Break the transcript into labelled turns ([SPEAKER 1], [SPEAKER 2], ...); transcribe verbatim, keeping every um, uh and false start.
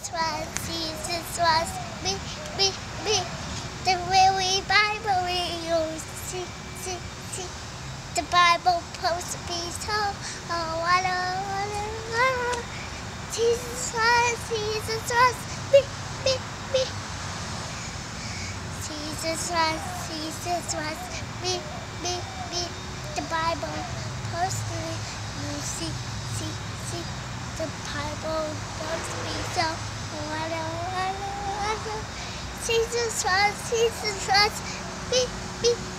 [SPEAKER 1] Jesus was, Jesus was, me, me, me. The really Bible we use, see, see, see. The Bible supposed to be so, oh, what a, what a, what a. Jesus was, Jesus was, me, me, me. Jesus was, Jesus was, me, me, me. The Bible supposed to be, you see, see, see. The Bible supposed to be so, what a, what a, what a. Jesus was, Jesus was, me, me.